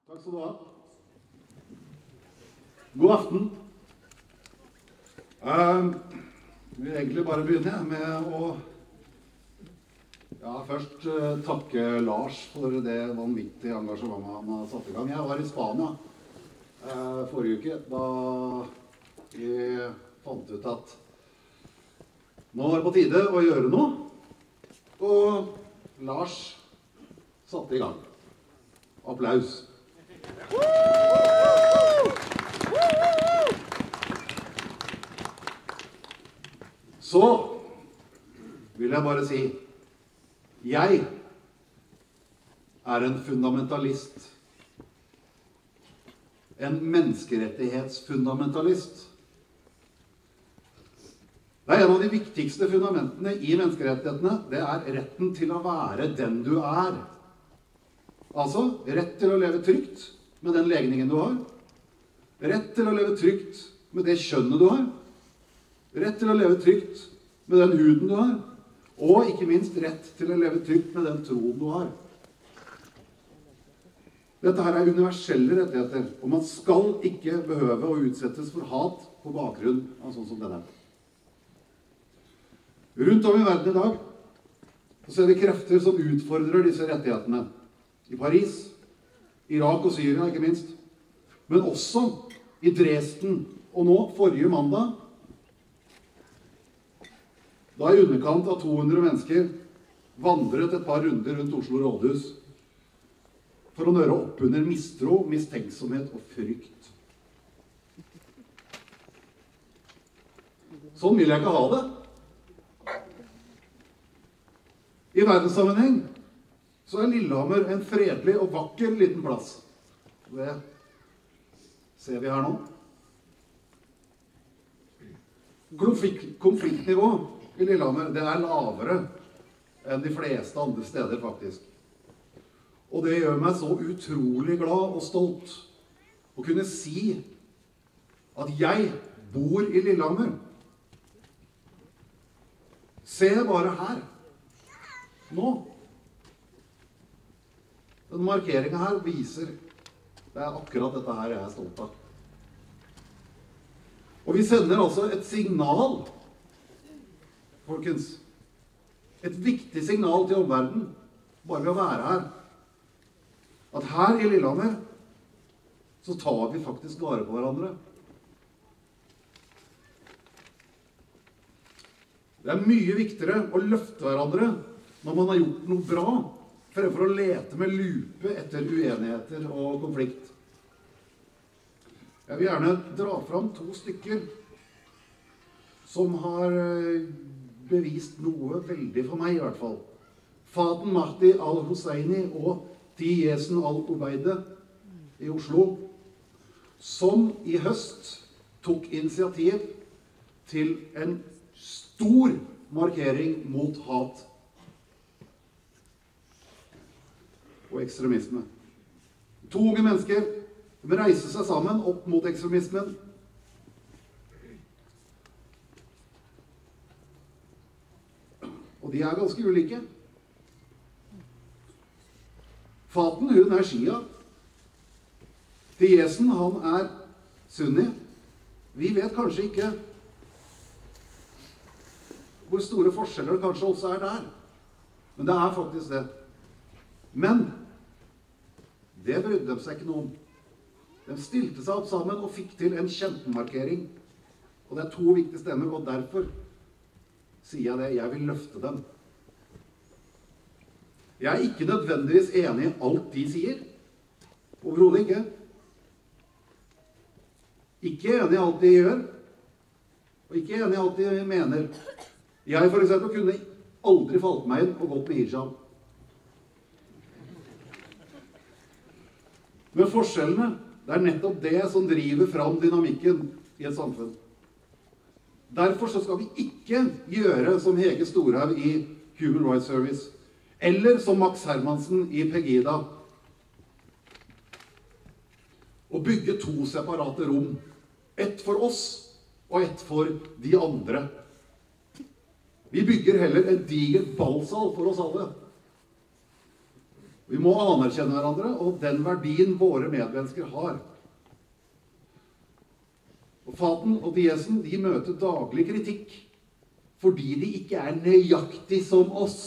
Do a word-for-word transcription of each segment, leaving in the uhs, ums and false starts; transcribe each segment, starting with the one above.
Takk skal du ha. God aften. Uh, jeg vil egentlig bare begynne med å ja, først uh, takke Lars for det vanvittige engasjementet han har satt i gang. Jeg var i Spania uh, forrige uke da vi fant ut at nå var det på tide å gjøre noe, og Lars satte i gang. Applaus. Så vil jeg bare si, jeg er en fundamentalist, en menneskerettighetsfundamentalist. Det er en av de viktigste fundamentene i menneskerettighetene, det er retten til å være den du er. Altså, rett til å leve trygt med den legningen du har, rett til å leve trygt med det kjønnet du har, rett til å leve trygt med den huden du har, og ikke minst rett til å leve trygt med den troen du har. Dette her er universelle rettigheter, og man skal ikke behøve å utsettes for hat på bakgrunn av sånn som denne. Rundt om i verden i dag så ser vi krefter som utfordrer disse rettighetene. I Paris, Irak og Syria ikke minst, men også i Dresden, og nå forrige mandag, da i underkant av to hundre mennesker vandret et par runder rundt Oslo rådhus for å nøre opp under mistro, mistenksomhet og frykt. Sånn vil jeg ikke ha det. I verdenssammenheng så er Lillehammer en fredelig og vakker liten plass. Det ser vi her nå. Konflikt, konfliktnivå i Lillehammer, det er lavere enn de fleste andre steder faktisk. Og det gjør meg så utrolig glad og stolt å kunne si at jeg bor i Lillehammer. Se bare her. Nå. Den markeringen her viser det er akkurat dette her jeg er stolt av. Og vi sender altså et signal, folkens. Et viktig signal til omverdenen, bare ved å være her. At her i Lillehammer så tar vi faktisk vare på hverandre. Det er mye viktigere å løfte hverandre når man har gjort noe bra, fremfor å lete med lupe etter uenigheter og konflikt. Jeg vil gjerne dra fram to stykker som har bevist noe veldig for meg i hvert fall. Faten Mahdi al-Husseini og Tiyesen al-Ubeide i Oslo, som i høst tok initiativ til en stor markering mot hat og ekstremisme. To unge mennesker de reiser seg sammen opp mot ekstremismen. Og de er ganske ulike. Faten, hun er Shia. Tiyesen, han er sunni. Vi vet kanskje ikke hvor store forskjeller det kanskje også er der. Men det er faktisk det. Men det brydde de seg ikke noe om. De stilte seg opp sammen og fikk til en kjempemarkering. Og det er to viktige stemmer, og derfor sier jeg det, jeg vil løfte dem. Jeg er ikke nødvendigvis enig i alt de sier. Overhodet ikke. Ikke enig i alt de gjør, og ikke enig i alt de mener. Jeg for eksempel kunne aldri falt meg inn og gått med hijab. Men forskjellene, det er nettopp det som driver fram dynamikken i et samfunn. Derfor så skal vi ikke gjøre som Hege Storhaug i Human Rights Service, eller som Max Hermansen i Pegida, og bygge to separate rom. Ett for oss, og ett for de andre. Vi bygger heller en diger ballsal for oss alle. Vi må anerkjenne hverandre og den verdien våre medmennesker har. Og Faten og Diesen, de møter daglig kritikk, fordi de ikke er nøyaktig som oss.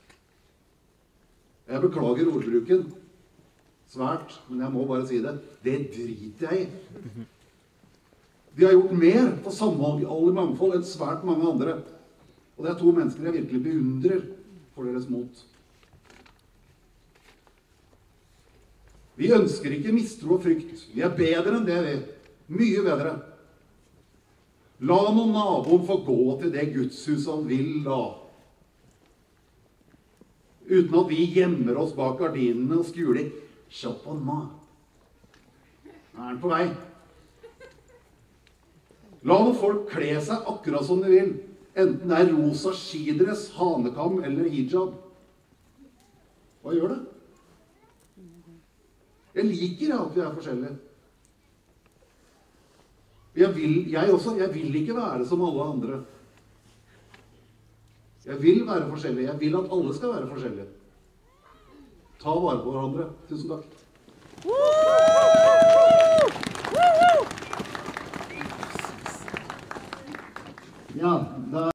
Jeg beklager ordbruken svært, men jeg må bare si det. Det driter jeg i. De har gjort mer for samhold i mangfold enn svært mange andre. Og det er to mennesker jeg virkelig beundrer for deres mot. Vi ønsker ikke mistro og frykt. Vi er bedre enn det, vi. Mye bedre. La noen naboen få gå til det Gudshus han vil da. Uten at vi gjemmer oss bak gardinene og skuler. Se på den nå. Nå er den på vei. La noen folk kle seg akkurat som de vil. Enten det er rosa skidress, hanekam eller hijab. Hva gjør det? Jeg liker at vi er forskjellige. Jeg vil, jeg også, jeg vil ikke være som alle andre. Jeg vil være forskjellig. Jeg vil at alle skal være forskjellige. Ta vare på hverandre. Tusen takk.